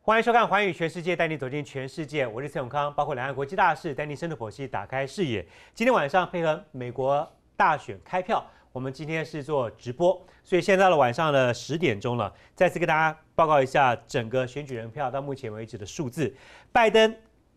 欢迎收看《寰宇全世界》，带你走进全世界。我是蔡永康，包括两岸国际大事，带你深度剖析，打开视野。今天晚上配合美国大选开票，我们今天是做直播，所以现在到了晚上的10点钟了。再次跟大家报告一下整个选举人票到目前为止的数字：拜登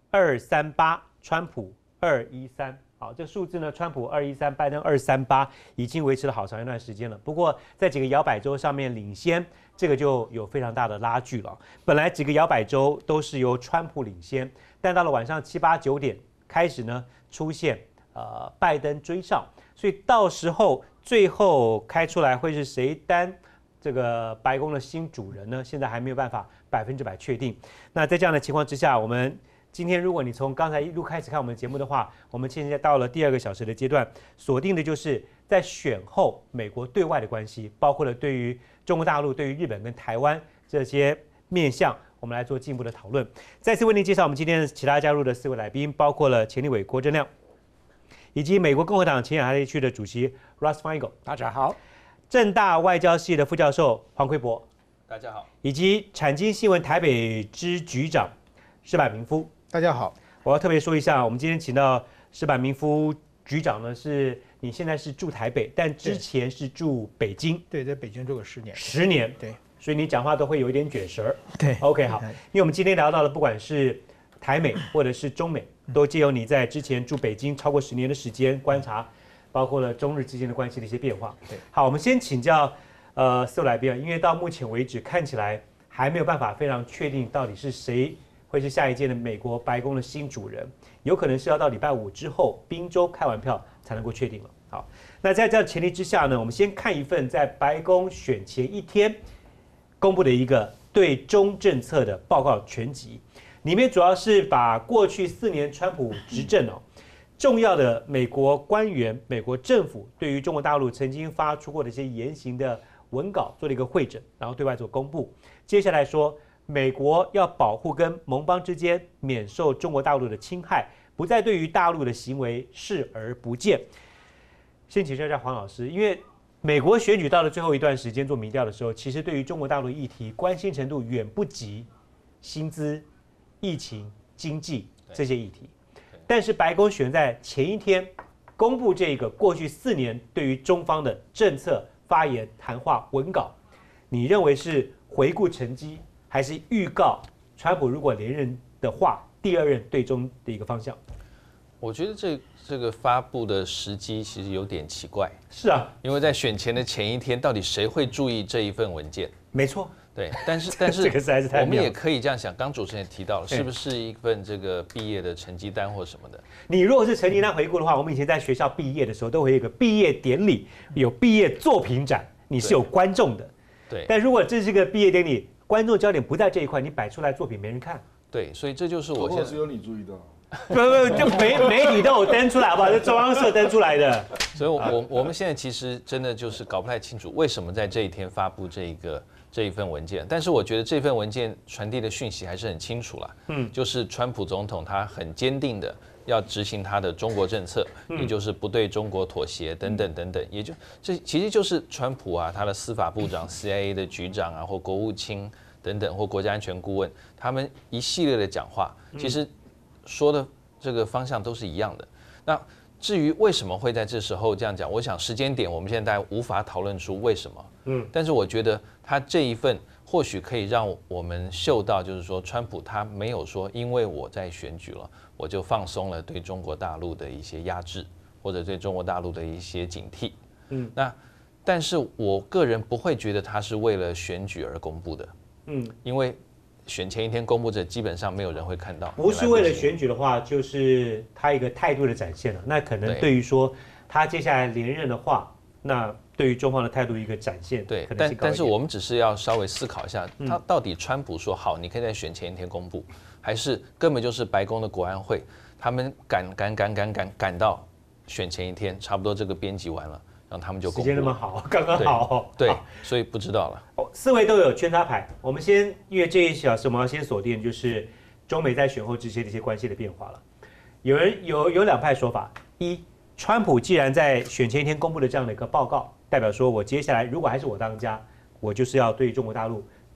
238，川普213。好，这个数字呢，川普213，拜登238，已经维持了好长一段时间了。不过在几个摇摆州上面领先，这个就有非常大的拉锯了。本来几个摇摆州都是由川普领先，但到了晚上7、8、9点开始呢，出现拜登追上，所以到时候最后开出来会是谁担这个白宫的新主人呢？现在还没有办法100%确定。那在这样的情况之下，我们今天如果你从刚才一路开始看我们的节目的话，我们现在到了第2个小时的阶段，锁定的就是在选后美国对外的关系，包括了对于中国大陆、对于日本跟台湾这些面向，我们来做进一步的讨论。再次为您介绍我们今天其他加入的4位来宾，包括了前立委郭正亮，以及美国共和党前亚太地区的主席 Russ Feingold， 大家好； 政大外交系的副教授黄奎博， 大家好； 以及产经新闻台北支局长矢板明夫。 大家好， 我要特别说一下，我们今天请到矢板明夫局长呢，是你现在是住台北，但之前是住北京。 对，在北京住了10年。 10年， 对， 所以你讲话都会有一点卷舌。 对 ，OK， 好，因为我们今天聊到了，不管是台美或者是中美，都借由你在之前住北京超过10年的时间观察，包括了中日之间的关系的一些变化。 对， 好，我们先请教4位来宾，因为到目前为止看起来还没有办法非常确定到底是谁会是下一届的美国白宫的新主人，有可能是要到礼拜5之后宾州开完票才能够确定了。好，那在这样前提之下呢，我们先看一份在白宫选前1天公布的一个对中政策的报告全集，里面主要是把过去4年川普执政重要的美国官员、美国政府对于中国大陆曾经发出过的一些言行的文稿做了一个汇整，然后对外做公布。接下来说，美国要保护跟盟邦之间免受中国大陆的侵害，不再对于大陆的行为视而不见。先请教一下黄老师，因为美国选举到了最后一段时间做民调的时候，其实对于中国大陆议题关心程度远不及薪资、疫情、经济这些议题。但是白宫选在前1天公布这个过去4年对于中方的政策发言、谈话文稿，你认为是回顾成绩，还是预告川普如果连任的话，第2任对中的一个方向？ 我觉得这个发布的时机其实有点奇怪。 是啊， 因为在选前的前1天，到底谁会注意这一份文件？ 没错， 对，但是这个实在是太妙了。 我们也可以这样想，刚主持人也提到了，是不是一份这个毕业的成绩单或什么的？ 你如果是成绩单回顾的话，我们以前在学校毕业的时候都会有一个毕业典礼，有毕业作品展，你是有观众的。 对。 但如果这是一个毕业典礼，观众焦点不在这一块，你摆出来作品没人看。 对，所以这就是我现在只有你注意到。 不，就媒体都有登出来，好不好？是中央社登出来的。 所以我们现在其实真的就是搞不太清楚，为什么在这一天发布这一份文件。但是我觉得这份文件传递的讯息还是很清楚啦，就是川普总统他很坚定的要执行他的中国政策，也就是不对中国妥协等等等等，也就这其实就是川普啊，他的司法部长、CIA 的局长啊，或国务卿等等，或国家安全顾问，他们一系列的讲话，其实说的这个方向都是一样的。那至于为什么会在这时候这样讲，我想时间点我们现在大家无法讨论出为什么。但是我觉得他这一份或许可以让我们嗅到，就是说川普他没有说因为我在选举了，我就放松了对中国大陆的一些压制，或者对中国大陆的一些警惕。那但是我个人不会觉得他是为了选举而公布的。因为选前1天公布这基本上没有人会看到。 不是为了选举的话，就是他一个态度的展现了。那可能对于说他接下来连任的话，那对于中方的态度一个展现。 对，但是我们只是要稍微思考一下，他到底川普说好，你可以在选前1天公布，还是根本就是白宫的国安会他们赶到选前1天，差不多这个编辑完了，然后他们就公布。 时间那么好，刚刚好。 对，所以不知道了。 4位都有圈插牌，我们先因为这1小时我们要先锁定就是中美在选后之间的一些关系的变化了。有2派说法：一，川普既然在选前1天公布的这样的一个报告，代表说我接下来如果还是我当家，我就是要对中国大陆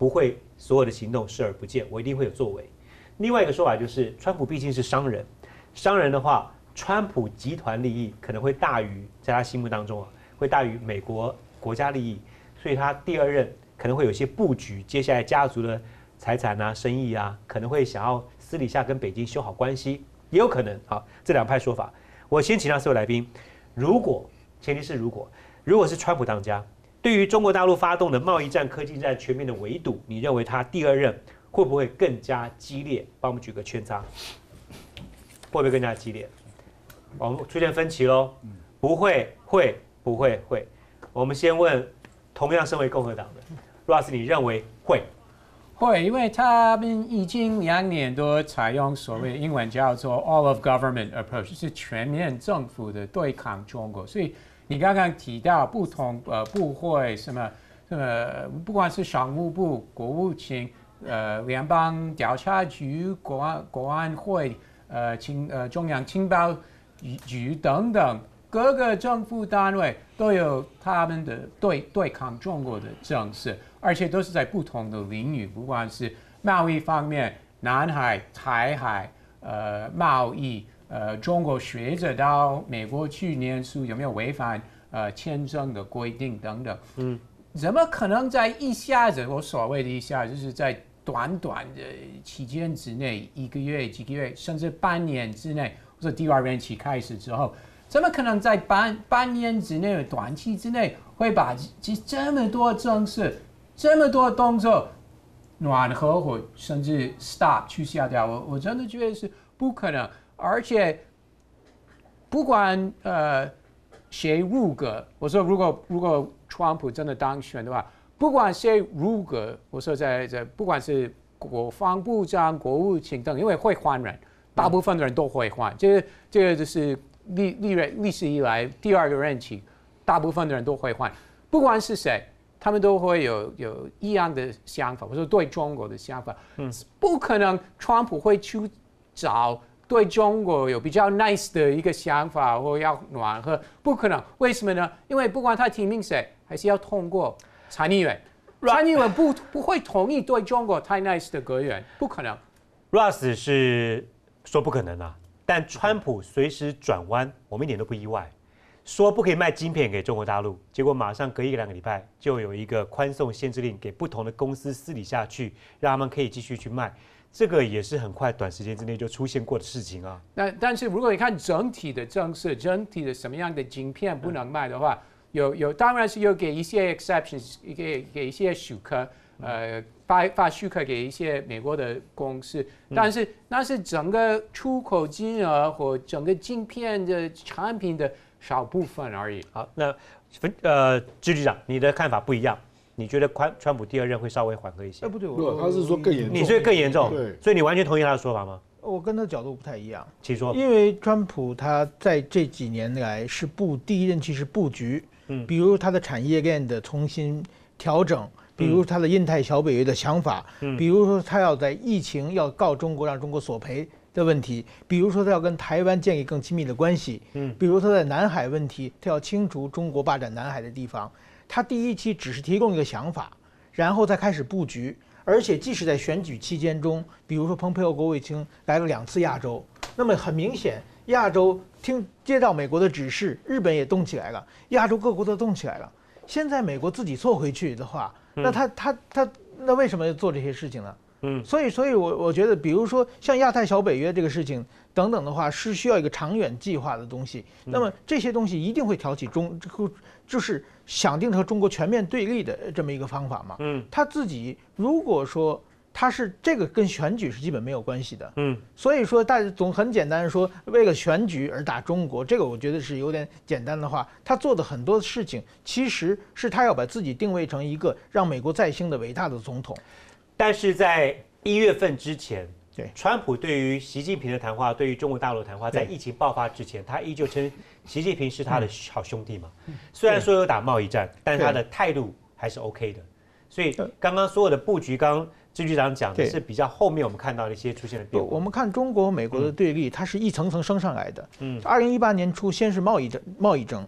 不会所有的行动视而不见，我一定会有作为。另外一个说法就是，川普毕竟是商人，商人的话，川普集团利益可能会大于在他心目当中会大于美国国家利益，所以他第二任可能会有一些布局，接下来家族的财产啊、生意啊，可能会想要私底下跟北京修好关系，也有可能。好，这两派说法，我先请教4位来宾，前提是如果是川普当家，对于中国大陆发动的贸易战、科技战全面的围堵，你认为他第二任会不会更加激烈？帮我们举个圈叉，会不会更加激烈？我们出现分歧喽？不会，会不会会？我们先问同样身为共和党的 Ross， 你认为会？ 会，因为他们已经2年多采用所谓英文叫做 all of government approach， 就是全面政府的对抗中国。所以你刚刚提到不同部会什么，不管是商务部、国务卿、联邦调查局、国安会、中央情报局等等。各个政府单位都有他们的对抗中国的政策，而且都是在不同的领域，不管是贸易方面、南海、台海、贸易，中国学者到美国去念书有没有违反签证的规定等等，怎么可能在一下子，我所谓的一下就是在短短的期间之内，1个月、几个月，甚至半年之内，或者第二任期开始之后。怎么可能在半年之内、短期之内会把这么多政策、这么多动作暖和或甚至 stop 取消掉？我真的觉得是不可能。而且不管谁入阁，我说如果川普真的当选的话，不管谁入阁，我说在不管是国防部长、国务卿等，因为会换人，大部分的人都会换，这个就是。历史以来第二个任期，大部分的人都会换，不管是谁，他们都会有一样的想法，或者对中国的想法。不可能，川普会去找对中国有比较 nice 的一个想法，或要暖和，不可能。为什么呢？因为不管他提名谁，还是要通过参议员，参议员不会同意对中国太 nice 的阁员，不可能。 Ross 是说不可能啊。但川普随时转弯，我们一点都不意外。说不可以卖晶片给中国大陆，结果马上隔1个2个礼拜就有一个宽松限制令给不同的公司私底下去，让他们可以继续去卖。这个也是很快短时间之内就出现过的事情啊。 但是如果你看整体的政策，整体的什么样的晶片不能卖的话，当然是有给一些 exceptions， 给一些许可，发许可给一些美国的公司，但是那是整个出口金额或整个晶片的产品的少部分而已。 好，那支局长，你的看法不一样，你觉得川普第二任会稍微缓和一些？ 不对， 他是说更严重。 你觉得更严重？ 对， 所以你完全同意他的说法吗？ 我跟他角度不太一样， 请说。 因为川普他在这几年来是第一任期是布局，比如他的产业链的重新调整。比如他的印太小北约的想法，比如说他要在疫情要告中国让中国索赔的问题，比如说他要跟台湾建立更亲密的关系，比如他在南海问题他要清除中国霸占南海的地方。他第一期只是提供一个想法，然后再开始布局，而且即使在选举期间中，比如说蓬佩奥国务卿来了2次亚洲，那么很明显亚洲接到美国的指示，日本也动起来了，亚洲各国都动起来了。现在美国自己凑回去的话，那他那为什么要做这些事情呢？所以我觉得，比如说像亚太小北约这个事情等等的话，是需要一个长远计划的东西。那么这些东西一定会挑起就是想定和中国全面对立的这么一个方法嘛。他自己如果说他是这个跟选举是基本没有关系的。所以说大家总很简单说为了选举而打中国，这个我觉得是有点简单的话。他做的很多事情其实是他要把自己定位成一个让美国再兴的伟大的总统。 但是在1月份之前， 对川普对于习近平的谈话，对于中国大陆的谈话，在疫情爆发之前，他依旧称习近平是他的好兄弟嘛。虽然说有打贸易战，但是他的态度还是 OK 的。所以刚刚所有的布局，支局长讲的是比较后面我们看到的一些出现的变化。 我们看中国和美国的对立，它是一层层升上来的。2018年初先是贸易争，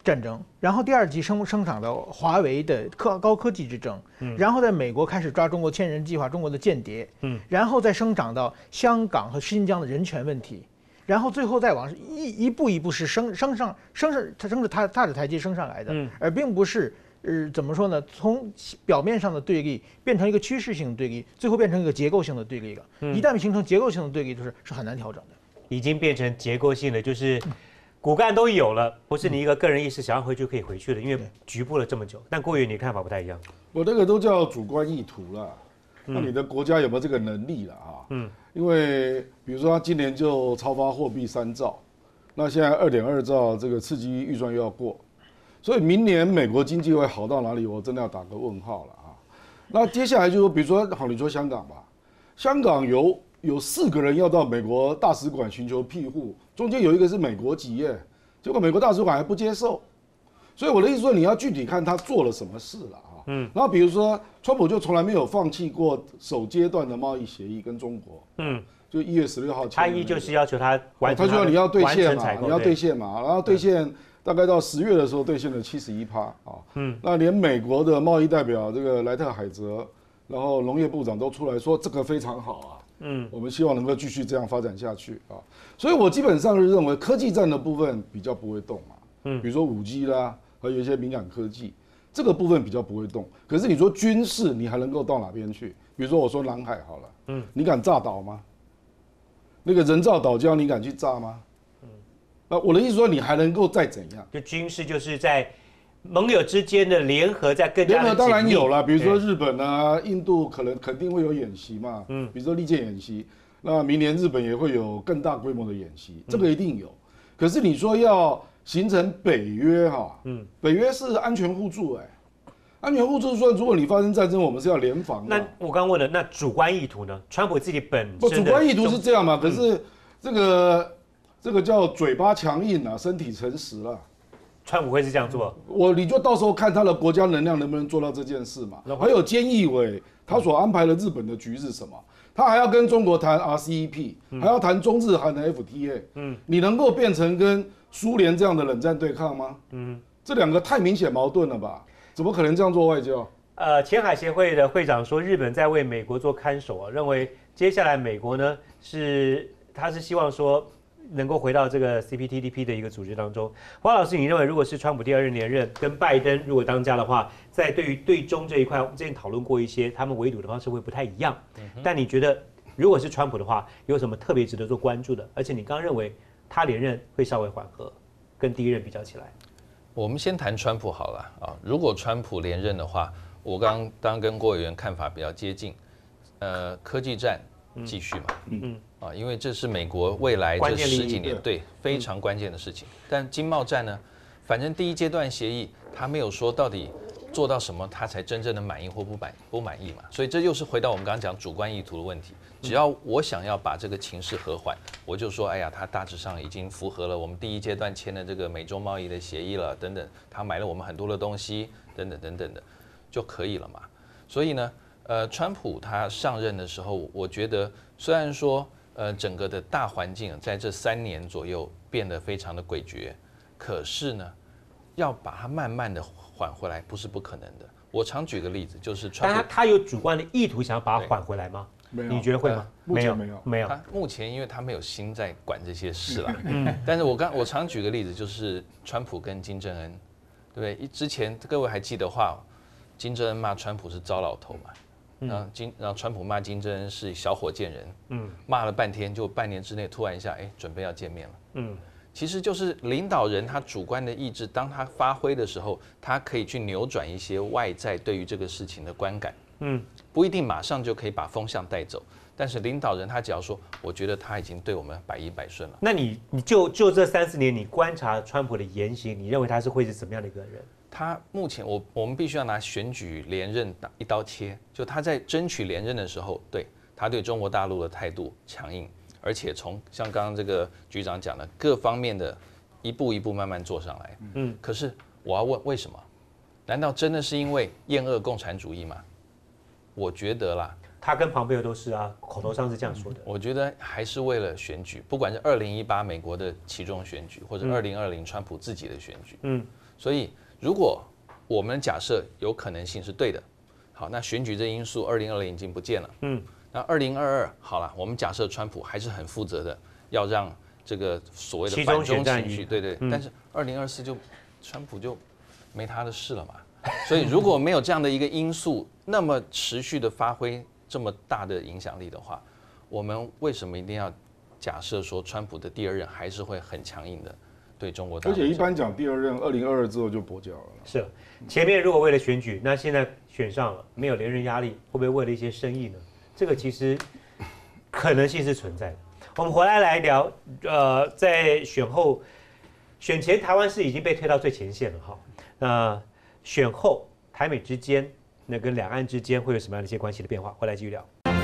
战争，然后第2级生产到华为的高科技之争，然后在美国开始抓中国千人计划，中国的间谍，然后再生长到香港和新疆的人权问题，然后最后再往一步一步是踏着台阶升上来的，而并不是怎么说呢？从表面上的对立变成一个趋势性的对立，最后变成一个结构性的对立了。一旦形成结构性的对立，是很难调整的。 已经变成结构性的，就是骨干都有了，不是你一个个人意识想要回去可以回去的，因为局部了这么久。但郭元，你看法不太一样。 我那个都叫主观意图啦，那你的国家有没有这个能力了啊？因为比如说他今年就超发货币3兆，那现在2.2兆这个刺激预算又要过，所以明年美国经济会好到哪里？我真的要打个问号了啊。那接下来就说，比如说好，你说香港吧，香港有4个人要到美国大使馆寻求庇护，中间有一个是美国籍耶，结果美国大使馆还不接受，所以我的意思说，你要具体看他做了什么事了啊。然后比如说，川普就从来没有放弃过首阶段的贸易协议跟中国，就1月16号签的那个， 他依旧是要求他完成， 他就说你要兑现嘛， 你要兑现嘛，然后兑现大概到10月的时候兑现了71%啊，那连美国的贸易代表这个莱特海泽，然后农业部长都出来说这个非常好啊。我们希望能够继续这样发展下去啊，所以我基本上是认为科技战的部分比较不会动嘛，比如说5G 啦，还有一些敏感科技，这个部分比较不会动。可是你说军事，你还能够到哪边去？比如说我说南海好了，你敢炸岛吗？那个人造岛礁你敢去炸吗？我的意思说你还能够再怎样？就军事就是在盟友之间的联合在更加的紧密。 联合当然有了，比如说日本啊、印度肯定会有演习嘛，比如说利剑演习，那明年日本也会有更大规模的演习，这个一定有。可是你说要形成北约哈，北约是安全互助安全互助说，如果你发生战争，我们是要联防。 那我刚问了，那主观意图呢？川普自己本身的主观意图是这样嘛？可是这个叫嘴巴强硬啊，身体诚实啦。 川普会是这样做？ 你就到时候看他的国家能量能不能做到这件事嘛。还有菅义伟，他所安排的日本的局是什么？他还要跟中国谈 RCEP，还要谈中日韩的 FTA。你能够变成跟苏联这样的冷战对抗吗？这2个太明显矛盾了吧？怎么可能这样做外交？ 前海协会的会长说，日本在为美国做看守啊，认为接下来美国呢他是希望说能够回到这个 CPTPP 的一个组织当中。黄老师，你认为如果是川普第2任连任，跟拜登如果当家的话，在对于对中这一块，我们之前讨论过一些，他们围堵的方式会不太一样。但你觉得如果是川普的话，有什么特别值得做关注的？而且你刚认为他连任会稍微缓和，跟第1任比较起来。 我们先谈川普好了啊。如果川普连任的话，我刚跟郭委员看法比较接近，科技战继续嘛，因为这是美国未来这10几年对非常关键的事情。但经贸战呢，反正第1阶段协议他没有说到底做到什么，他才真正的满意或不满意嘛。所以这又是回到我们刚刚讲主观意图的问题。只要我想要把这个情势和缓，我就说，哎呀，他大致上已经符合了我们第1阶段签的这个美中贸易的协议了，等等，他买了我们很多的东西，等等等等的，就可以了嘛。所以呢，川普他上任的时候，我觉得虽然说，整个的大环境在这3年左右变得非常的诡谲，可是呢，要把它慢慢的缓回来，不是不可能的。我常举个例子，就是川普， 他有主观的意图想要把它缓回来吗？你觉得会吗？ 没有。 他目前因为他没有心在管这些事啦。但是我常举个例子，就是川普跟金正恩，对不对？之前各位还记得话，金正恩骂川普是糟老头嘛，然后川普骂金正恩是小火箭人，骂了半天，就半年之内突然一下，准备要见面了。其实就是领导人他主观的意志，当他发挥的时候，他可以去扭转一些外在对于这个事情的观感。不一定马上就可以把风向带走，但是领导人他只要说，我觉得他已经对我们百依百顺了。 那你就这30年，你观察川普的言行，你认为他会是怎么样的一个人？ 他目前我们必须要拿选举连任一刀切，就他在争取连任的时候，对他对中国大陆的态度强硬，而且从像刚刚这个局长讲的各方面的一步一步慢慢做上来。可是我要问为什么？难道真的是因为厌恶共产主义吗？我觉得啦， 他跟庞培尔都是啊，口头上是这样说的。 我觉得还是为了选举，不管是2018美国的期中选举，或者2020川普自己的选举。 所以如果我们假设有可能性是对的，好，那选举这因素2020已经不见了，那2022好了，我们假设川普还是很负责的，要让这个所谓的反中情绪，对，但是2024就川普就没他的事了嘛。所以如果没有这样的一个因素，那么持续的发挥这么大的影响力的话，我们为什么一定要假设说川普的第二任还是会很强硬的对中国大陆？ 而且一般讲第二任2022之后就跛脚了。 是，前面如果为了选举，那现在选上了，没有连任压力，会不会为了一些生意呢？这个其实可能性是存在的。我们回来聊，在选前台湾是已经被推到最前线了哈。那选后台美之间，那跟两岸之间会有什么样的一些关系的变化？回来继续聊。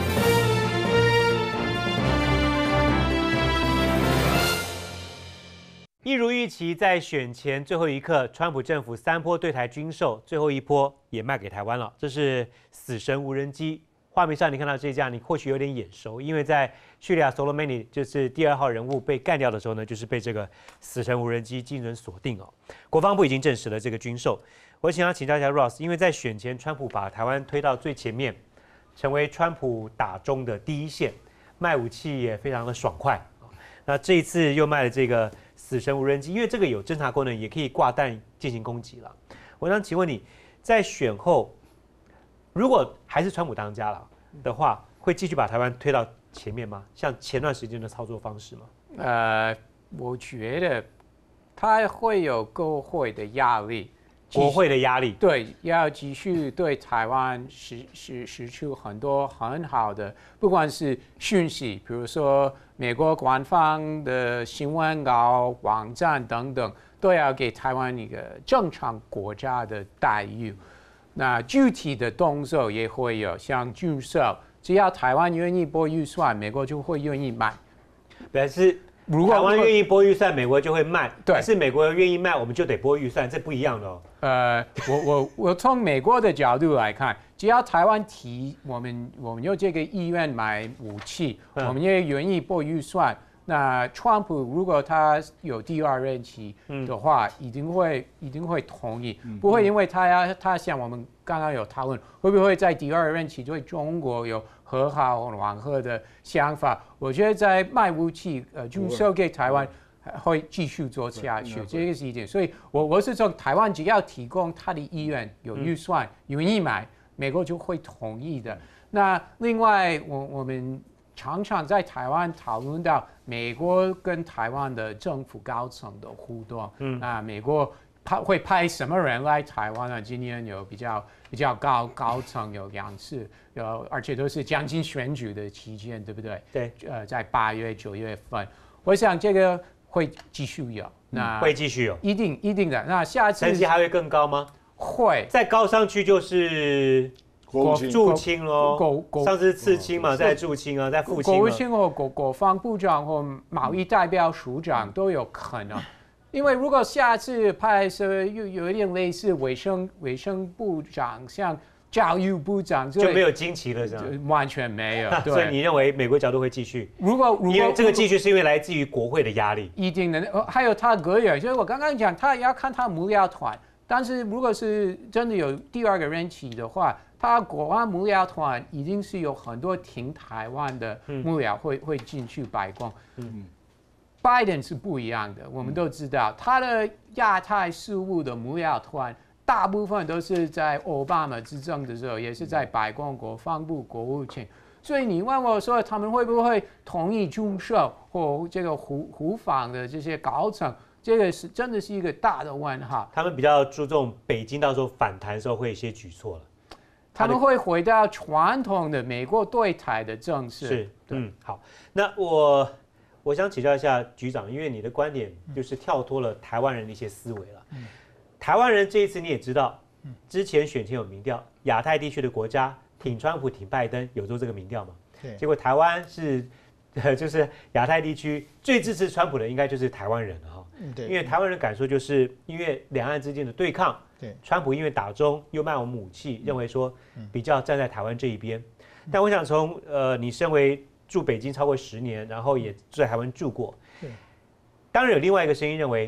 一如预期，在选前最后一刻，川普政府3波对台军售，最后一波也卖给台湾了。这是死神无人机。画面上你看到这架，你或许有点眼熟，因为在叙利亚 Soleimani 就是第2号人物被干掉的时候呢，就是被这个死神无人机精准锁定哦。国防部已经证实了这个军售。我想要请教一下 Ross， 因为在选前，川普把台湾推到最前面，成为川普打中的第一线，卖武器也非常的爽快。那这一次又卖了这个死神无人机，因为这个有侦察功能，也可以挂弹进行攻击了。我想请问你，在选后，如果还是川普当家了的话，会继续把台湾推到前面吗？像前段时间的操作方式吗？ 我觉得他会有国会的压力， 国会的压力， 对，要继续对台湾释出很多很好的，不管是讯息，比如说美国官方的新闻稿、网站等等，都要给台湾一个正常国家的待遇。那具体的动作也会有，像军售，只要台湾愿意拨预算，美国就会愿意买。 表示如果台湾愿意拨预算，美国就会卖。对，但是美国愿意卖，我们就得拨预算，这不一样的哦。 我从美国的角度来看，只要台湾提我们有这个意愿买武器，我们也愿意拨预算。那川普如果他有第2任期的话，一定会同意，不会因为他像我们刚刚有讨论，会不会在第2任期对中国有和好缓和的想法？我觉得在卖武器军售给台湾会继续做下去，这个是一点。所以我是从台湾只要提供他的意愿有预算愿意买，美国就会同意的。那另外我们常常在台湾讨论到美国跟台湾的政府高层的互动。那美国会派什么人来台湾呢？今年有比较高层有2次，而且都是将近选举的期间，对不对？ 对。 在8月、9月份，我想这个会继续有。那会继续有， 一定的。那下次成绩还会更高吗？ 会。 再高上去就是驻青喽，上次次青嘛，再驻青啊，再副青。 国务卿或国防部长或贸易代表署长都有可能，因为如果下次派是有一点类似卫生部长，像教育部长， 就没有惊奇了，这样完全没有。 所以你认为美国角度会继续？如果因为这个继续是因为来自于国会的压力， 一定的，还有他个人，所以我刚刚讲，他要看他幕僚团。但是如果是真的有第2个任期的话，他国安幕僚团一定是有很多挺台湾的幕僚会进去白宫。拜登是不一样的，我们都知道他的亚太事务的幕僚团大部分都是在奥巴马执政的时候，也是在白宫、国防部、国务卿。所以你问我说他们会不会同意军售或这个互访的这些高层？这个是真的是一个大的问号。 他们比较注重北京到时候反弹的时候会有一些举措了， 他们会回到传统的美国对台的政策。 是，好。那我想请教一下局长，因为你的观点就是跳脱了台湾人的一些思维了。台湾人这一次你也知道，之前选前有民调，亚太地区的国家挺川普挺拜登，有做这个民调嘛？对。结果台湾是，就是亚太地区最支持川普的应该就是台湾人了哈。对。因为台湾人感受就是因为两岸之间的对抗，对，川普因为打中又卖我们武器，认为说比较站在台湾这一边。但我想从你身为住北京超过10年，然后也在台湾住过，当然有另外一个声音认为，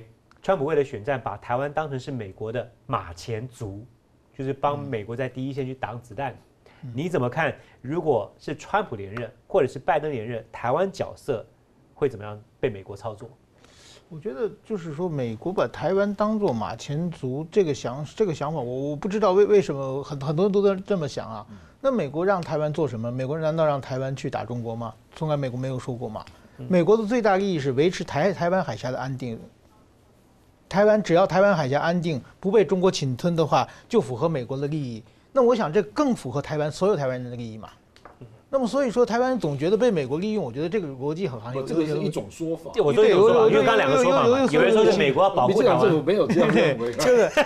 川普为了选战，把台湾当成是美国的马前卒，就是帮美国在第一线去挡子弹。你怎么看？如果是川普连任，或者是拜登连任，台湾角色会怎么样被美国操作？ 我觉得就是说，美国把台湾当作马前卒，这个想法，我不知道为什么很多人都在这么想啊。那美国让台湾做什么？美国难道让台湾去打中国吗？从来美国没有说过嘛。美国的最大利益是维持台湾海峡的安定。只要台湾海峡安定，不被中国侵吞的话，就符合美国的利益。那我想这更符合所有台湾人的利益嘛。那么所以说，台湾总觉得被美国利用，我觉得这个逻辑很好像这个是一种说法。 我说有说法，因为刚两个说法嘛，有人说是美国要保护台湾， 没有这样认为。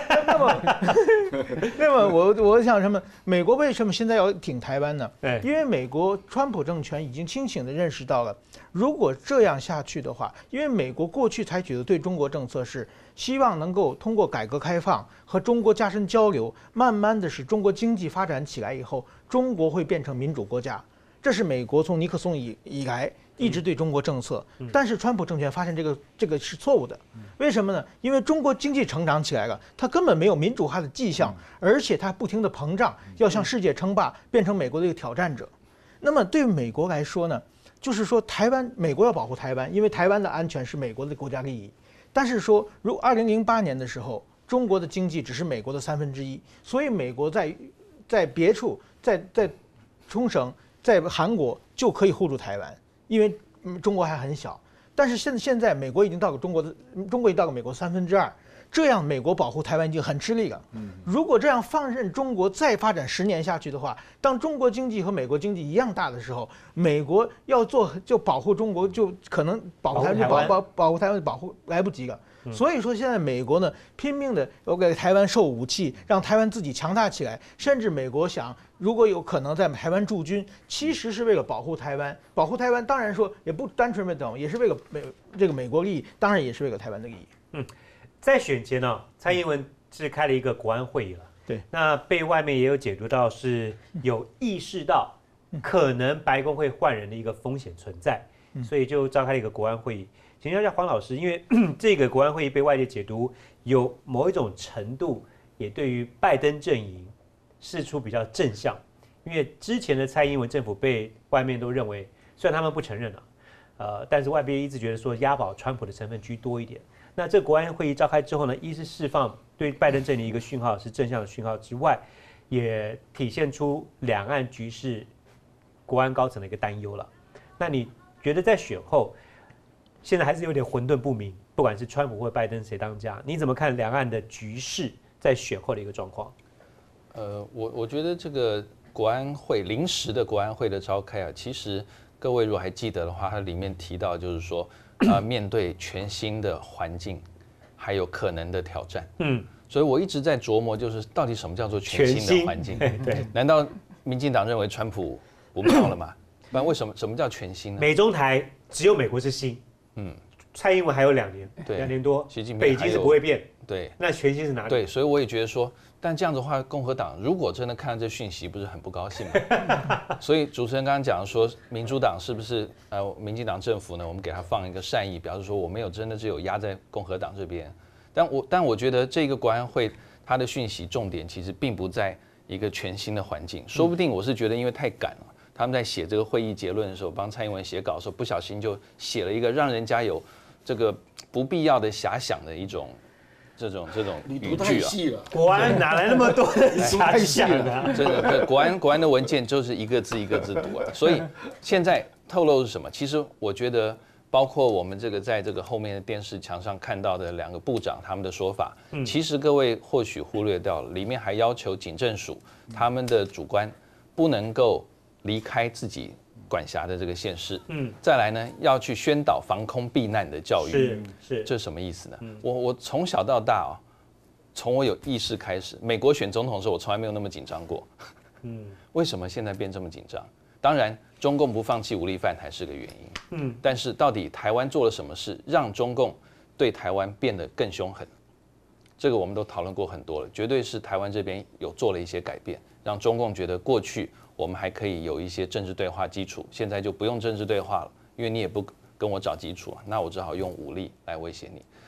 那么我想什么？美国为什么现在要挺台湾呢？因为美国川普政权已经清醒地认识到了，如果这样下去的话，因为美国过去采取的对中国政策是希望能够通过改革开放和中国加深交流，慢慢的使中国经济发展起来以后，中国会变成民主国家。这是美国从尼克松以来一直对中国政策，但是川普政权发现这个是错误的，为什么呢？因为中国经济成长起来了，它根本没有民主化的迹象，而且它不停地膨胀，要向世界称霸，变成美国的一个挑战者。那么对美国来说呢，就是说美国要保护台湾，因为台湾的安全是美国的国家利益。但是说，如2008年的时候，中国的经济只是美国的1/3，所以美国在别处，在冲绳。在韩国就可以护住台湾，因为中国还很小。但是现在美国已经到了中国已经到了美国2/3，这样美国保护台湾已经很吃力了。如果这样放任中国再发展10年下去的话，当中国经济和美国经济一样大的时候，美国要就保护中国，就可能保护台湾保护来不及了。所以说现在美国呢拼命的要给台湾售武器，让台湾自己强大起来，甚至美国想如果有可能在台湾驻军，其实是为了保护台湾。保护台湾当然说也不单纯为等，也是为了美国利益，当然也是为了台湾的利益。 在选前呢，蔡英文是开了一个国安会议了。 对， 那被外面也有解读到是有意识到可能白宫会换人的一个风险存在，所以就召开了一个国安会议。请教一下黄老师，因为这个国安会议被外界解读有某一种程度，也对于拜登阵营释出比较正向，因为之前的蔡英文政府被外面都认为，虽然他们不承认了，但是外边一直觉得说押宝川普的成分居多一点。那这国安会议召开之后呢，一是释放对拜登阵营一个讯号是正向的讯号之外，也体现出两岸局势国安高层的一个担忧了。那你觉得在选后？现在还是有点混沌不明，不管是川普或拜登谁当家，你怎么看两岸的局势在选后的一个状况？ 我觉得这个国安会临时的国安会的召开啊，其实各位如果还记得的话，它里面提到就是说，面对全新的环境，还有可能的挑战。所以我一直在琢磨，就是到底什么叫做全新的环境？ 对， 难道民进党认为川普不妙了吗？不然为什么叫全新呢？ 美中台只有美国是新。蔡英文还有2年，2年多， 习近平北京是不会变， 对， 那全新是哪里？ 对，所以我也觉得说，但这样子的话，共和党如果真的看到这讯息，不是很不高兴吗？所以主持人刚刚讲说，民主党是不是民进党政府呢？我们给他放一个善意，表示说我没有真的只有压在共和党这边。但我觉得这个国安会它的讯息重点其实并不在一个全新的环境，说不定我是觉得因为太赶了。他们在写这个会议结论的时候，帮蔡英文写稿的时候，不小心就写了一个让人家有这个不必要的遐想的一种这种语句啊。 国安哪来那么多的遐想啊？ 真的，国安的文件就是一个字一个字读啊。所以现在透露是什么？其实我觉得，包括我们这个在这个后面的电视墙上看到的2个部长他们的说法，其实各位或许忽略掉了，里面还要求警政署他们的主官不能够离开自己管辖的这个县市，再来呢，要去宣导防空避难的教育， 是， 这是什么意思呢？我从小到大从我有意识开始，美国选总统的时候，我从来没有那么紧张过，为什么现在变这么紧张？当然，中共不放弃武力犯台是个原因，但是到底台湾做了什么事，让中共对台湾变得更凶狠？这个我们都讨论过很多了，绝对是台湾这边有做了一些改变，让中共觉得过去我们还可以有一些政治对话基础，现在就不用政治对话了，因为你也不跟我找基础，那我只好用武力来威胁你。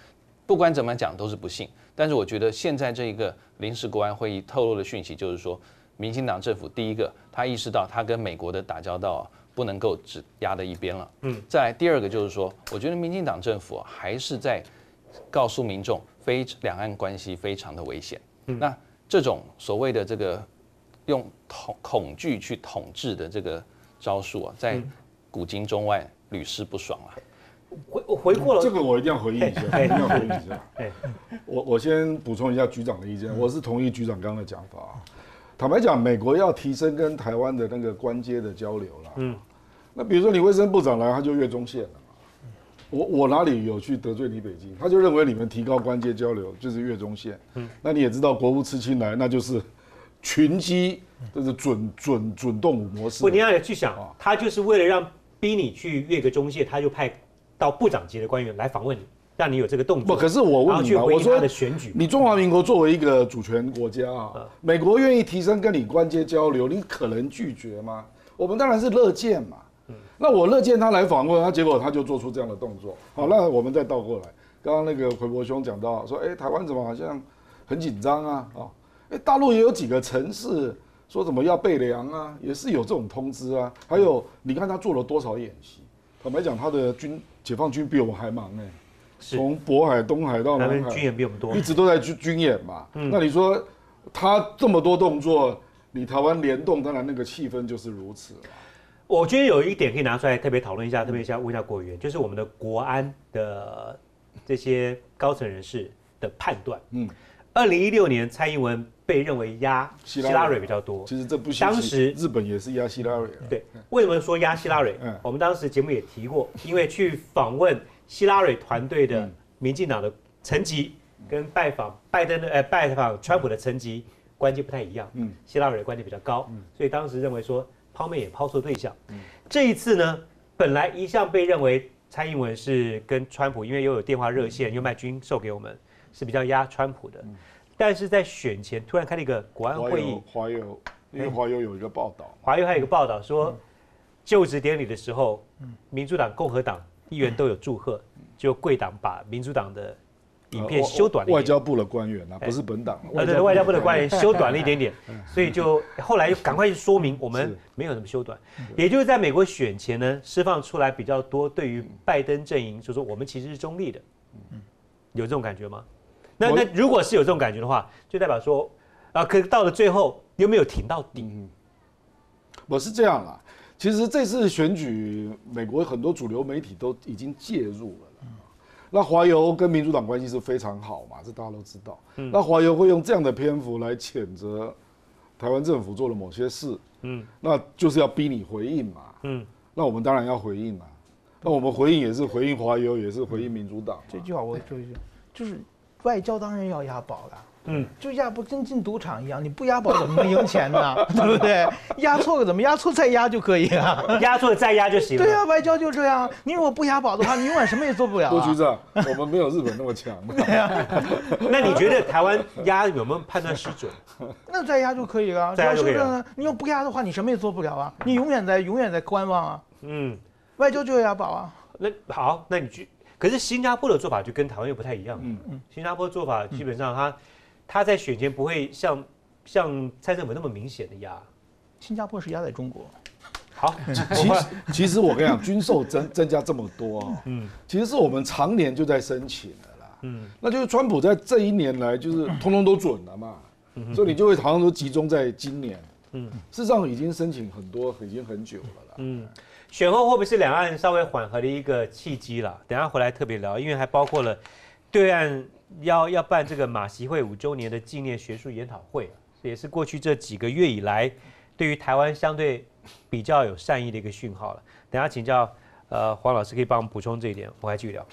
不管怎么讲都是不幸。但是我觉得现在这一个临时国安会议透露的讯息就是说，民进党政府第一个他意识到他跟美国的打交道不能够只压在一边了。再来第二个就是说，我觉得民进党政府还是在告诉民众，两岸关系非常的危险。那这种所谓的这个用恐惧去统治的这个招数啊，在古今中外屡试不爽啊。 我回过了这个我一定要回应一下，一定要回应一下。我先补充一下局长的意见，我是同意局长刚刚的讲法啊。坦白讲，美国要提升跟台湾的那个官阶的交流啦。那比如说你卫生部长来，他就越中线了嘛。我哪里有去得罪你北京？他就认为你们提高官阶交流就是越中线。那你也知道，国务次卿来，那就是群击，这是准动武模式。 不，你要去想，他就是为了逼你去越个中线，他就派到部长级的官员来访问你，让你有这个动作。 不，可是我问你嘛，我说的选举， 你中华民国作为一个主权国家啊，美国愿意提升跟你官阶交流，你可能拒绝吗？我们当然是乐见嘛。那我乐见他来访问，结果他就做出这样的动作。好，那我们再倒过来，刚刚那个奎伯兄讲到说，台湾怎么好像很紧张啊？大陆也有几个城市说怎么要备粮啊，也是有这种通知啊。还有，你看他做了多少演习？坦白讲，他的解放军比我们还忙呢。从渤海、东海到南海， 军演比我们多， 一直都在军演嘛。那你说他这么多动作，你台湾联动，当然那个气氛就是如此了。 我觉得有一点可以拿出来特别讨论一下，特别想问一下国员，就是我们的国安的这些高层人士的判断。2016年蔡英文被认为压希拉蕊比较多， 其实这不当时日本也是压希拉蕊。 对，为什么说压希拉蕊？我们当时节目也提过，因为去访问希拉蕊团队的民进党的层级，跟拜访川普的层级关系不太一样。希拉蕊的关系比较高，所以当时认为说抛媚眼抛错对象。这一次呢，本来一向被认为蔡英文是跟川普，因为又有电话热线，又卖军售给我们，是比较压川普的。但是在选前突然开了一个国安会议， 因为华友有一个报道， 华友还有一个报道说，就职典礼的时候，民主党、共和党议员都有祝贺，就贵党把民主党的影片修短了一点。 外交部的官员啊，不是本党。 对，外交部的官员修短了一点点，所以就后来又赶快去说明我们没有什么修短，也就是在美国选前呢，释放出来比较多对于拜登阵营，就说我们其实是中立的，有这种感觉吗？那如果是有这种感觉的话，就代表说，可到了最后又没有挺到底。 我是这样啦，其实这次选举，美国很多主流媒体都已经介入了。那华邮跟民主党关系是非常好嘛，这大家都知道。那华邮会用这样的篇幅来谴责台湾政府做了某些事，那就是要逼你回应嘛。那我们当然要回应嘛。那我们回应也是回应华邮，也是回应民主党。 这句话我说一句，就是外交当然要押宝了。就押不跟进赌场一样，你不押宝怎么能赢钱呢？对不对？押错了怎么押错再押就可以啊？ 押错了再押就行了。 对啊，外交就这样。你如果不押宝的话，你永远什么也做不了。 郭局长，我们没有日本那么强。 对啊。 那你觉得台湾押有没有判断失准？ 那再押就可以了。 再押就可以了。 你要不押的话，你什么也做不了啊！你永远在观望啊。外交就要押宝啊。 那好，那你可是新加坡的做法就跟台湾又不太一样。新加坡做法基本上他在选前不会像蔡政府那么明显的压。 新加坡是压在中国。 好， 其实我跟你讲，军售增加这么多其实是我们常年就在申请了啦。那就是川普在这一年来就是通通都准了嘛，所以你就会好像都集中在今年。事实上已经申请很多，已经很久了啦。 选后会不会是两岸稍微缓和的一个契机啦？等一下回来特别聊，因为还包括了对岸要办这个马习会5周年的纪念学术研讨会，也是过去这几个月以来对于台湾相对比较有善意的一个讯号了。等一下请教黄老师，可以帮我们补充这一点，我们还继续聊。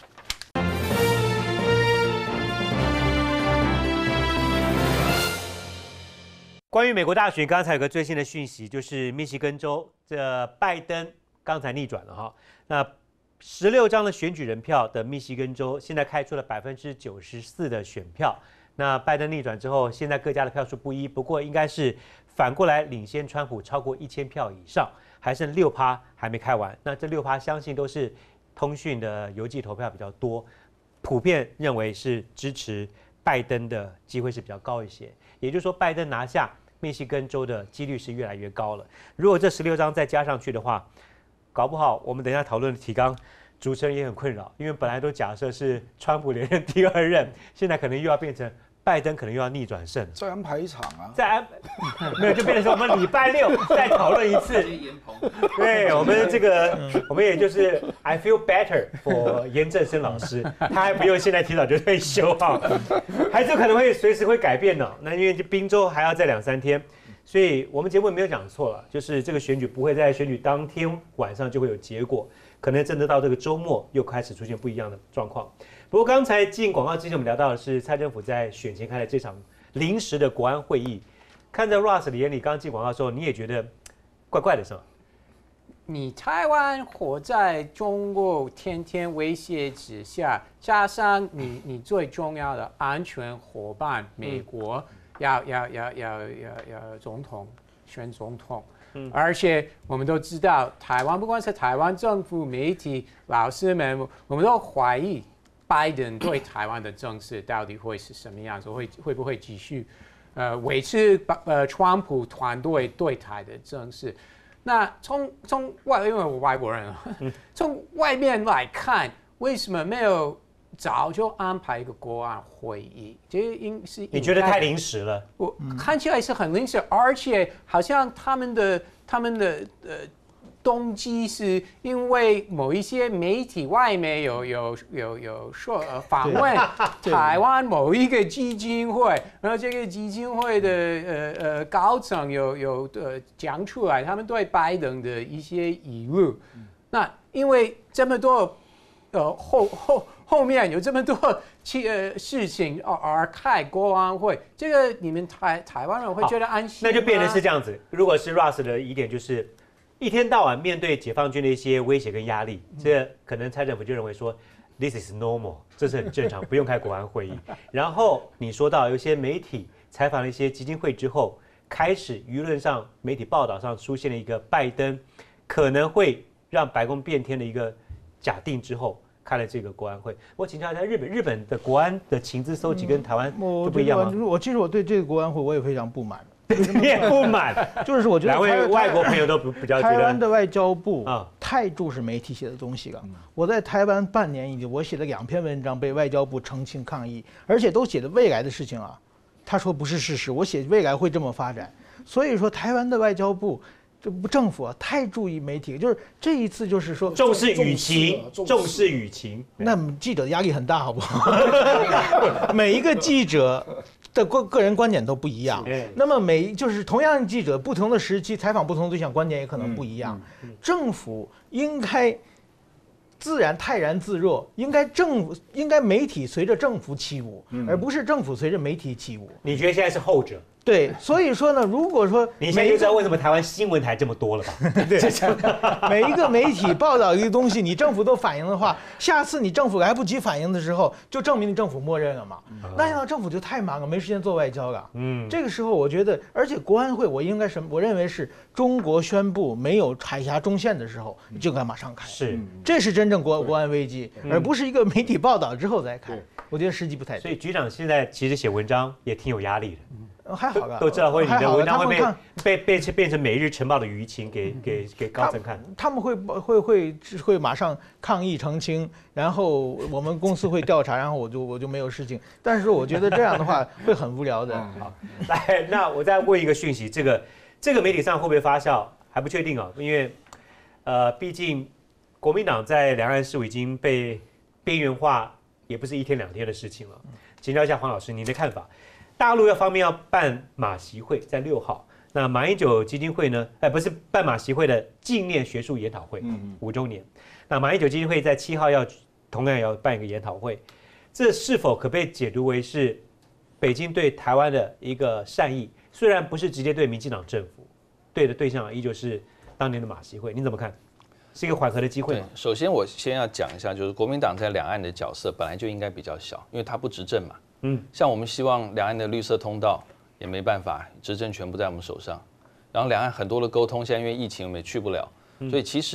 关于美国大选，刚才有个最新的讯息，就是密西根州这拜登刚才逆转了哈。那16张的选举人票的密西根州，现在开出了94%的选票。那拜登逆转之后，现在各家的票数不一，不过应该是反过来领先川普超过1000票以上，还剩6%还没开完。那这6%相信都是通讯的邮寄投票比较多。 普遍认为是支持拜登的机会是比较高一些。也就是说，拜登拿下密西根州的几率是越来越高了。如果这16张再加上去的话，搞不好我们等一下讨论的提纲，主持人也很困扰，因为本来都假设是川普连任第2任，现在可能又要变成拜登可能又要逆转胜， 再安排一场啊， 没有就变成说我们礼拜6再讨论一次。对，我们这个我们也就是 I feel better for 严正生老师，他还不用现在提早就退休哈，还是可能会随时会改变的。那因为宾州还要再2-3天，所以我们节目没有讲错了，就是这个选举不会在选举当天晚上就会有结果，可能真的到这个周末又开始出现不一样的状况。不过刚才进广告之前，我们聊到的是蔡政府在选前开的这场临时的国安会议。看在 Ross 的眼里，刚刚进广告的时候，你也觉得怪怪的是吗？ 你台湾活在中国天天威胁之下，加上你最重要的安全伙伴美国要总统选总统。而且我们都知道，台湾不管是台湾政府、媒体、老师们，我们都怀疑拜登对台湾的政策到底会是什么样子，会不会继续维持川普团队对台的政策？那从外，因为我外国人啊，从外面来看，为什么没有早就安排一个国安会议？这你觉得太临时了？ 我看起来是很临时，而且好像他们的动机是因为某一些媒体外面有说访问台湾某一个基金会，然后这个基金会的高层有讲出来他们对拜登的一些疑虑。那因为这么多后面有这么多事情而开国安会，这个你们台湾人会觉得安心吗？ 那就变成是这样子。如果是 Ross 的疑点就是。一天到晚面对解放军的一些威胁跟压力，这可能蔡政府就认为说 ，this is normal， 这是很正常，不用开国安会议。然后你说到有些媒体采访了一些基金会之后，开始舆论上媒体报道上出现了一个拜登可能会让白宫变天的一个假定之后，开了这个国安会。我请教一下日本的国安的情资搜集跟台湾就不一样吗？ 其实我对这个国安会我也非常不满。 你也不满， 就是我觉得两位外国朋友都比较觉得台湾的外交部太注视媒体写的东西了。我在台湾半年以内，我写了2篇文章被外交部澄清抗议，而且都写的未来的事情啊。他说不是事实，我写未来会这么发展。所以说，台湾的外交部政府太注意媒体，就是这一次就是说重视舆情， 那记者的压力很大，好不好？每一个记者的个人观点都不一样，那么就是同样的记者，不同的时期采访不同的对象，观点也可能不一样。政府应该泰然自若，应该媒体随着政府起舞，而不是政府随着媒体起舞。 你觉得现在是后者？ 对，所以说呢，如果说你现在就知道为什么台湾新闻台这么多了吧？ 对，每一个媒体报道一个东西，你政府都反映的话，下次你政府来不及反应的时候，就证明你政府默认了嘛。那样政府就太忙了，没时间做外交了。这个时候我觉得，而且国安会我认为是中国宣布没有海峡中线的时候就该马上开，这是真正国安危机，而不是一个媒体报道之后再开。我觉得时机不太对。 所以局长现在其实写文章也挺有压力的。 还好吧， 都知道你的文章会变成《每日晨报》的舆情给高层看， 他们会马上抗议澄清，然后我们公司会调查，然后我就没有事情。但是我觉得这样的话会很无聊的。 好，来，那我再问一个讯息，这个媒体上会不会发酵还不确定啊，因为毕竟国民党在两岸事务已经被边缘化，也不是1天2天的事情了。请教一下黄老师您的看法。大陆方面要办马习会，在6号。那马英九基金会呢？不是办马习会的纪念学术研讨会，5周年。那马英九基金会在7号同样要办一个研讨会，这是否可被解读为是北京对台湾的一个善意？虽然不是直接对民进党政府，对的对象依旧是当年的马习会，你怎么看？是一个缓和的机会吗？ 首先我先要讲一下，就是国民党在两岸的角色本来就应该比较小，因为它不执政嘛。像我们希望两岸的绿色通道也没办法，执政权不在我们手上。然后两岸很多的沟通，现在因为疫情我们也去不了，所以其实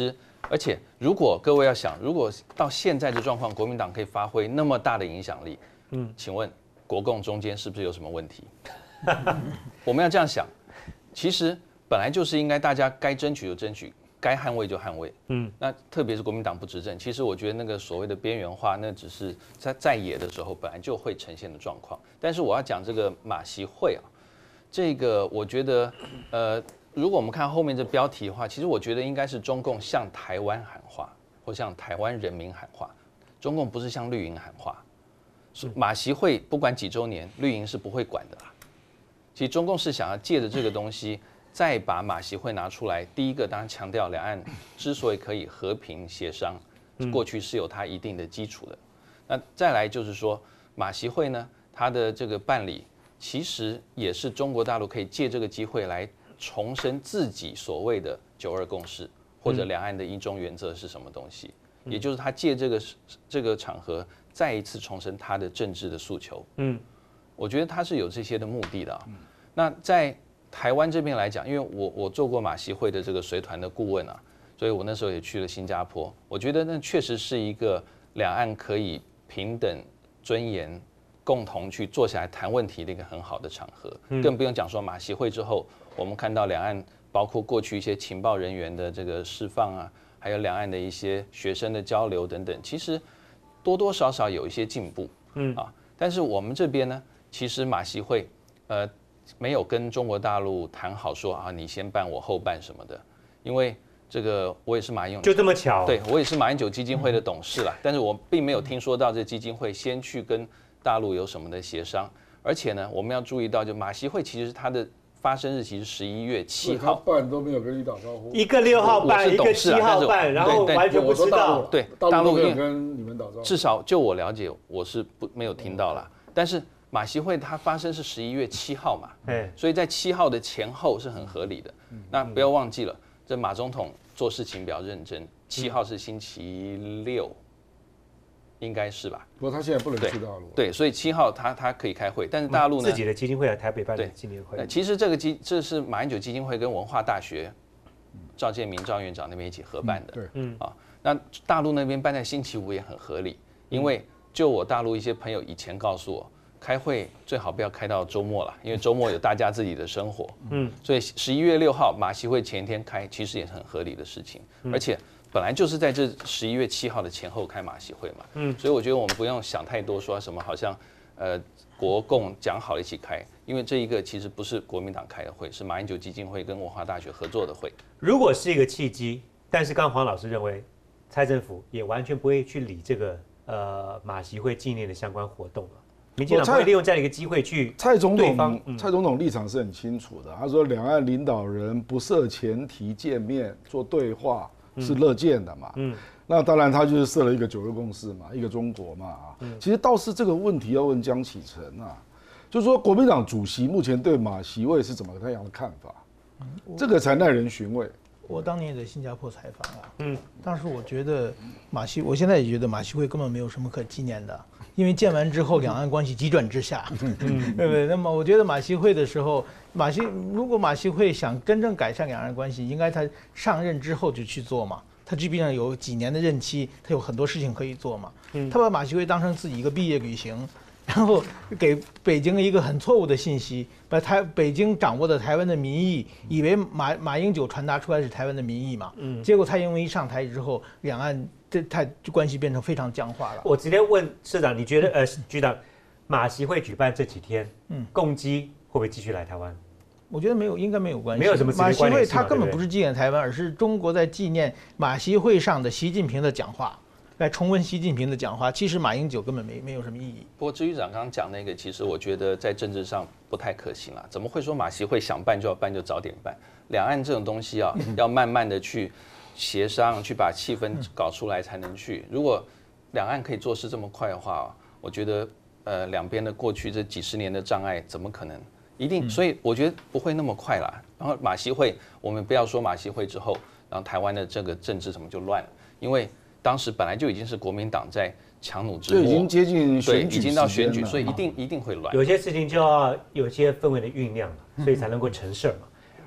而且如果各位要想，如果到现在的状况，国民党可以发挥那么大的影响力，请问国共中间是不是有什么问题？我们要这样想，其实本来就是应该大家该争取就争取，该捍卫就捍卫。那特别是国民党不执政，其实我觉得那个所谓的边缘化，那只是在野的时候本来就会呈现的状况。但是我要讲这个马习会啊，这个我觉得如果我们看后面这标题的话，其实我觉得应该是中共向台湾喊话，或向台湾人民喊话。中共不是向绿营喊话。马习会不管几周年，绿营是不会管的啦。其实中共是想要借着这个东西，再把马习会拿出来。第一个当然强调两岸之所以可以和平协商，过去是有它一定的基础的。那再来就是说，马习会呢，它的这个办理，其实也是中国大陆可以借这个机会来重申自己所谓的9·2共识或者两岸的一中原则是什么东西，也就是他借这个场合再一次重申他的政治的诉求。我觉得他是有这些的目的的啊。那在台湾这边来讲，因为我做过马习会的这个随团的顾问啊，所以我那时候也去了新加坡。我觉得那确实是一个两岸可以平等尊严共同去坐下来谈问题的一个很好的场合。更不用讲说马习会之后，我们看到两岸包括过去一些情报人员的这个释放啊，还有两岸的一些学生的交流等等，其实多多少少有一些进步。但是我们这边呢，其实马习会没有跟中国大陆谈好说啊，你先办我后办什么的，因为这个我也是马英九， 就这么巧， 对我也是马英九基金会的董事啦，但是我并没有听说到这基金会先去跟大陆有什么的协商。而且呢，我们要注意到，就马习会其实它的发生日期是11月7号， 他办都没有跟你打招呼， 一个6号办，一个7号办，然后完全不知道。 对， 大陆没有跟你们打招呼， 至少就我了解，我是没有听到啦。但是马习会它发生是11月7号嘛，所以在7号的前后是很合理的。那不要忘记了，这马总统做事情比较认真，7号是星期6，应该是吧？ 不过他现在不能去大陆。 对，所以7号他可以开会，但是大陆呢自己的基金会来台北办的纪念会。 其实这是马英九基金会跟文化大学赵建明赵院长那边一起合办的。那大陆那边办在星期5也很合理，因为就我大陆一些朋友以前告诉我，开会最好不要开到周末了，因为周末有大家自己的生活。所以11月6号马习会前一天开，其实也是很合理的事情，而且本来就是在这11月7号的前后开马习会嘛。所以我觉得我们不用想太多，说什么好像国共讲好一起开，因为这一个其实不是国民党开的会，是马英九基金会跟文化大学合作的会。 如果是一个契机，但是刚刚黄老师认为，蔡政府也完全不会去理这个马习会纪念的相关活动了。民进党不会利用这样一个机会去蔡总统立场是很清楚的，他说两岸领导人不设前提见面做对话是乐见的嘛。那当然他就是设了一个9·2共识嘛，一个中国嘛。其实倒是这个问题要问江启臣啊，就是说国民党主席目前对马习会是怎么样的看法，这个才耐人寻味。 我当年也在新加坡采访啊，当时我觉得我现在也觉得马习会根本没有什么可纪念的，因为建完之后两岸关系急转直下，对不对？那么我觉得马习会的时候，如果马习会想真正改善两岸关系，应该他上任之后就去做嘛。他基本上有几年的任期，他有很多事情可以做嘛。他把马习会当成自己一个毕业旅行，然后给北京一个很错误的信息，把北京掌握的台湾的民意，以为马英九传达出来是台湾的民意嘛。结果蔡英文一上台之后，两岸关系变成非常僵化了。 我直接问社长，你觉得局长，马习会举办这几天，共机会不会继续来台湾？ 我觉得应该没有关系， 没有什么直接关联性。 马习会它根本不是纪念台湾，而是中国在纪念马习会上的习近平的讲话，来重温习近平的讲话。其实马英九根本没有什么意义。 不过支局长刚刚讲那个，其实我觉得在政治上不太可行了。怎么会说马习会想办就要办就早点办？两岸这种东西啊，要慢慢的去协商，去把气氛搞出来才能去。如果两岸可以做事这么快的话，我觉得两边的过去这几十年的障碍怎么可能？一定，所以我觉得不会那么快啦。然后马习会，我们不要说马习会之后，然后台湾的这个政治怎么就乱了？因为当时本来就已经是国民党在强弩之末， 已经接近选举， 已经到选举，所以一定会乱。 有些事情就要有些氛围的酝酿嘛，所以才能够成事嘛。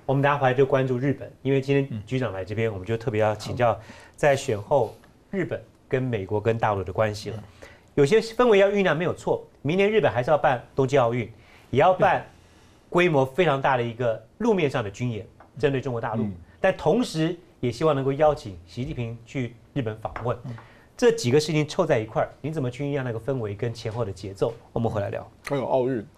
我们大家回来就关注日本，因为今天局长来这边，我们就特别要请教在选后日本跟美国跟大陆的关系了。有些氛围要酝酿没有错，明年日本还是要办东京奥运，也要办规模非常大的一个路面上的军演，针对中国大陆，但同时也希望能够邀请习近平去日本访问。这几个事情凑在一块儿，你怎么去酝酿那个氛围跟前后的节奏？我们回来聊。 还有奥运。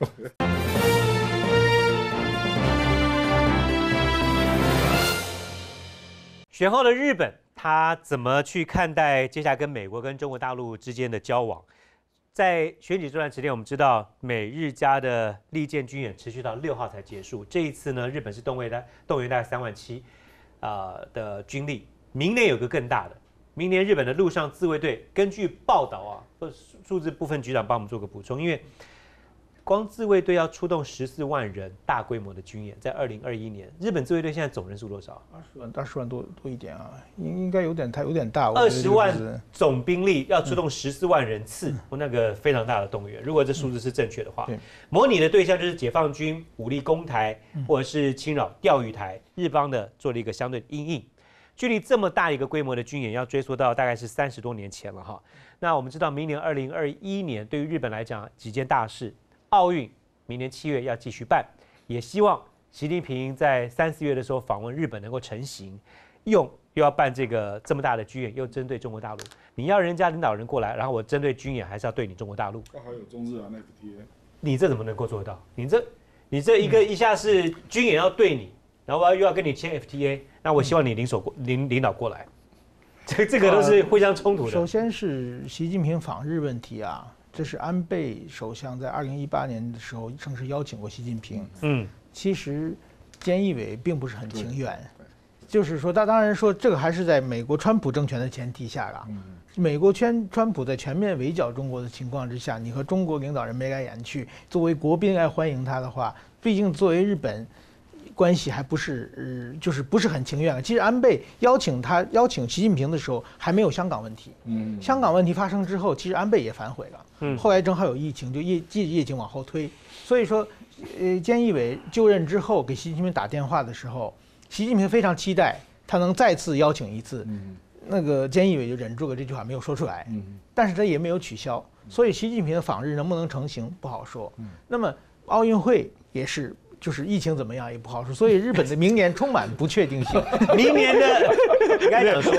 选后的日本，他怎么去看待接下来跟美国跟中国大陆之间的交往？在选举这段时间，我们知道美日加的利剑军演持续到6号才结束。这一次呢，日本是动员大概3.7万的军力。明年有个更大的，明年日本的陆上自卫队，根据报道数字部分局长帮我们做个补充，因为光自卫队要出动14万人大规模的军演，在2021年，日本自卫队现在总人数多少 ？20万多一点啊，应该有点大。 20万总兵力要出动14万人次，那个非常大的动员。如果这数字是正确的话，模拟的对象就是解放军武力攻台或者是侵扰钓鱼台，日方的做了一个相对的因应。距离这么大一个规模的军演，要追溯到大概是30多年前了哈。那我们知道，明年2021年对于日本来讲，几件大事。奥运明年7月要继续办，也希望习近平在3、4月的时候访问日本能够成行，又要办这么大的军演，又针对中国大陆。你要人家领导人过来，然后我针对军演还是要对你中国大陆。 还有中日韩 FTA， 你这怎么能够做得到？你这一下是军演要对你，然后又要跟你签 FTA， 那我希望你领导过来，这个都是互相冲突的。 首先是习近平访日问题啊。这是安倍首相在2018年的时候正式邀请过习近平。其实菅义伟并不是很情愿，就是说他当然说这个还是在美国川普政权的前提下了。美国川普在全面围剿中国的情况之下，你和中国领导人眉来眼去，作为国宾来欢迎他的话，毕竟作为日本。关系还不是就是不是很情愿。其实安倍邀请习近平的时候还没有香港问题，香港问题发生之后，其实安倍也反悔了，后来正好有疫情，就疫情往后推，所以说，菅义伟就任之后给习近平打电话的时候，习近平非常期待他能再次邀请一次，那个菅义伟就忍住了这句话没有说出来，但是他也没有取消，所以习近平的访日能不能成行不好说。那么奥运会也是。就是疫情怎么样也不好说，所以日本的明年充满不确定性。 明年的应该讲说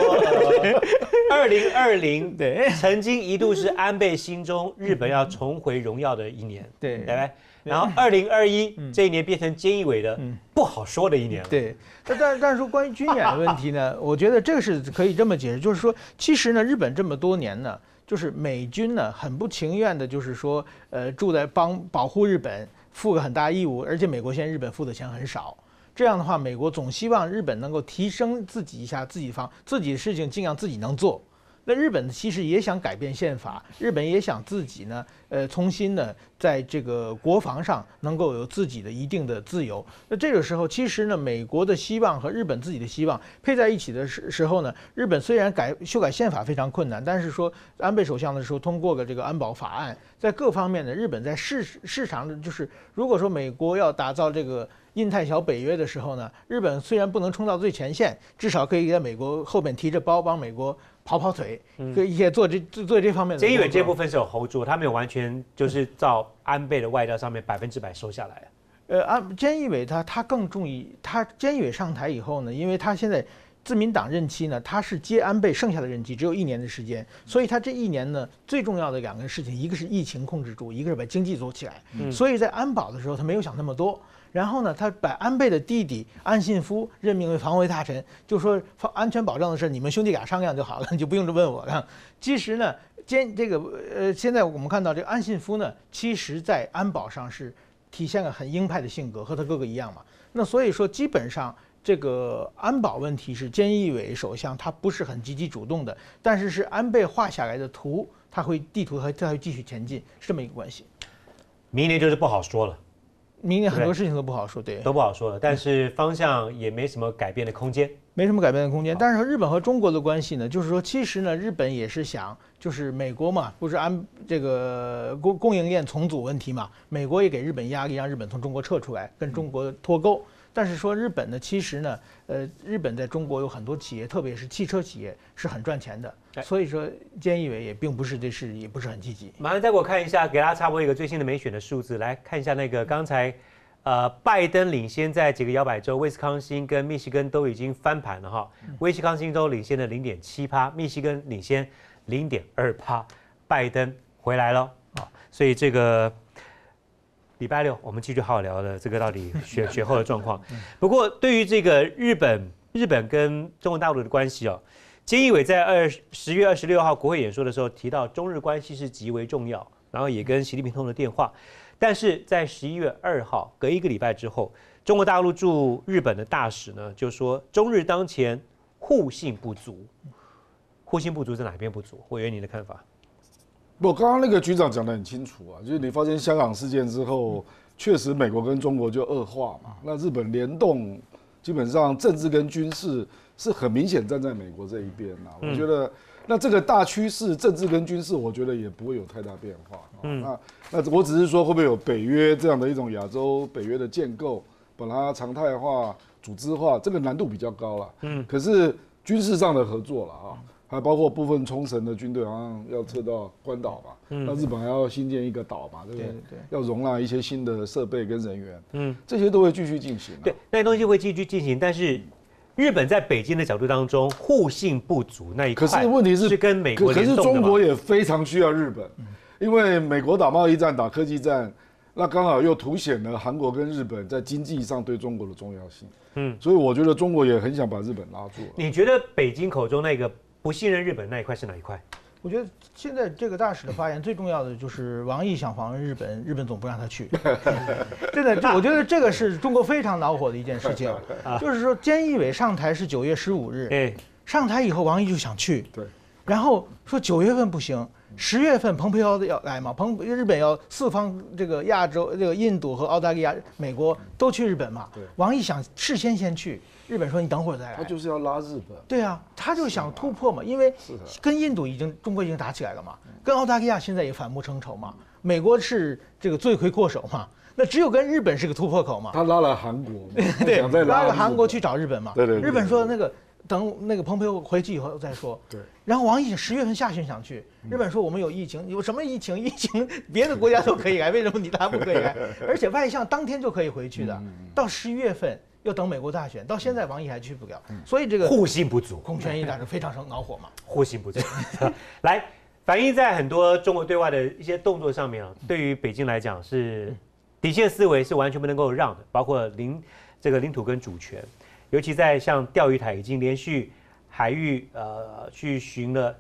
，2020对，曾经一度是安倍心中日本要重回荣耀的一年，对不对？然后2021这一年变成菅义伟的不好说的一年了。 对，但是说关于军演的问题呢，我觉得这个是可以这么解释，就是说，其实呢，日本这么多年呢，就是美军呢很不情愿的，就是说，住在保护日本。负个很大义务，而且美国现在日本付的钱很少，这样的话，美国总希望日本能够提升自己一下，自己的事情尽量自己能做。那日本其实也想改变宪法，日本也想自己呢，重新呢，在这个国防上能够有自己的一定的自由。那这个时候，其实呢，美国的希望和日本自己的希望配在一起的时候呢，日本虽然修改宪法非常困难，但是说安倍首相的时候通过了这个安保法案，在各方面呢，日本在市场的就是如果说美国要打造这个印太小北约的时候呢，日本虽然不能冲到最前线，至少可以在美国后面提着包帮美国。跑腿，也做这方面的。 菅义伟这部分是有 hold 住，他没有完全就是照安倍的外交上面100%收下来。 菅义伟他更注意，菅义伟上台以后呢，因为他现在自民党任期呢，他是接安倍剩下的任期只有1年的时间，所以他这1年呢，最重要的2个事情，一个是疫情控制住，一个是把经济做起来。所以在安保的时候，他没有想那么多。然后呢，他把安倍的弟弟岸信夫任命为防卫大臣，就说安全保障的事你们兄弟俩商量就好了，你就不用问我了。其实呢，现在我们看到这个岸信夫呢，其实在安保上是体现了很鹰派的性格，和他哥哥一样嘛。那所以说，基本上这个安保问题是菅义伟首相他不是很积极主动的，但是安倍画下来的图，他会继续前进，是这么一个关系。 明年就是不好说了。 明年很多事情都不好说，对， 都不好说了。但是方向也没什么改变的空间， 没什么改变的空间。但是日本和中国的关系呢，就是说，其实呢，日本也是想，就是美国嘛，不是按这个供应链重组问题嘛，美国也给日本压力，让日本从中国撤出来，跟中国脱钩。 但是说日本呢，其实呢，日本在中国有很多企业，特别是汽车企业是很赚钱的，所以说菅义伟也并不是对事也不是很积极。 马上再给我看一下，给大家插播一个最新的美选的数字，来看一下那个刚才。拜登领先在几个摇摆州，威斯康星跟密西根都已经翻盘了哈。威斯康星州领先的0.7%，密西根领先0.2%，拜登回来了啊。所以这个礼拜六我们继续好好聊的这个到底选后的状况。不过对于这个日本跟中国大陆的关系哦，菅义伟在10月26号国会演说的时候提到，中日关系是极为重要，然后也跟习近平通了电话。但是在11月2号，隔一个礼拜之后，中国大陆驻日本的大使呢就说，中日当前互信不足。互信不足在哪边不足？委员，你的看法？ 不，刚刚那个局长讲得很清楚啊，就是你发现香港事件之后，确实美国跟中国就恶化嘛，那日本联动，基本上政治跟军事是很明显站在美国这一边啊。我觉得。那这个大趋势，政治跟军事，我觉得也不会有太大变化。那我只是说，会不会有北约这样的一种亚洲北约的建构，把它常态化、组织化，这个难度比较高了。可是军事上的合作了啊，还包括部分冲绳的军队好像要撤到关岛嘛，那日本还要新建一个岛嘛，对不对？要容纳一些新的设备跟人员，这些都会继续进行。 对，那些东西会继续进行，但是。日本在北京的角度当中，互信不足那一块， 可是问题是跟美国联动的。 可是中国也非常需要日本，因为美国打贸易战、打科技战，那刚好又凸显了韩国跟日本在经济上对中国的重要性。所以我觉得中国也很想把日本拉住。 你觉得北京口中那个不信任日本那一块是哪一块？ 我觉得现在这个大使的发言最重要的就是王毅想访问日本，日本总不让他去。真的，我觉得这个是中国非常恼火的一件事情。就是说，菅义伟上台是9月15日，上台以后王毅就想去，然后说9月份不行，10月份蓬佩奥要来嘛，日本要四方这个亚洲这个印度和澳大利亚、美国都去日本嘛，王毅想事先去。日本说你等会儿再来， 他就是要拉日本。 对啊，他就想突破嘛，因为跟印度中国已经打起来了嘛，跟澳大利亚现在也反目成仇嘛，美国是这个罪魁祸首嘛，那只有跟日本是个突破口嘛。 他拉了韩国， 对，拉了韩国去找日本嘛。 对。 日本说那个等那个蓬佩奥回去以后再说。对。然后王毅10月份下旬想去，日本说我们有疫情，有什么疫情？疫情别的国家都可以来，为什么他不可以来？而且外相当天就可以回去的，到11月份。要等美国大选，到现在王毅还去不了，所以这个互信不足， 公权力大是非常恼火嘛。 互信不足，来反映在很多中国对外的一些动作上面啊，对于北京来讲是底线思维是完全不能够让的，包括领土跟主权，尤其在像钓鱼台已经连续海域去巡了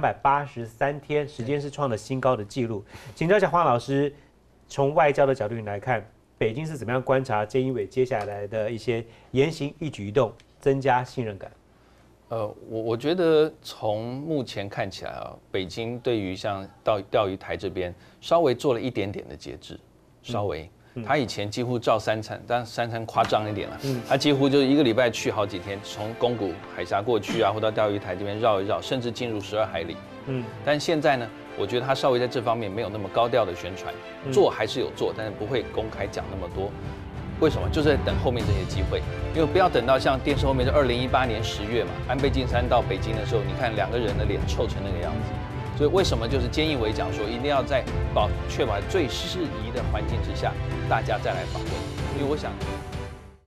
283天，时间是创了新高的记录。请教一下黄老师，从外交的角度来看。北京是怎么样观察菅义伟接下来的一些言行一举一动，增加信任感？ 我觉得从目前看起来啊，北京对于像钓鱼台这边稍微做了一点点的节制，稍微。他以前几乎照3餐，但3餐夸张一点了，他几乎就是1个礼拜去好几天，从宫古海峡过去啊，或到钓鱼台这边绕一绕，甚至进入12海里。但现在呢？我觉得他稍微在这方面没有那么高调的宣传，做还是有做，但是不会公开讲那么多。为什么？就是在等后面这些机会，因为不要等到像电视后面是2018年10月嘛，安倍晋三到北京的时候，你看2个人的脸臭成那个样子。所以为什么就是菅义伟讲说，一定要在确保最适宜的环境之下，大家再来访问？因为我想